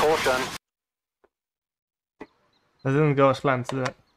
Caution. That didn't go as planned, did it?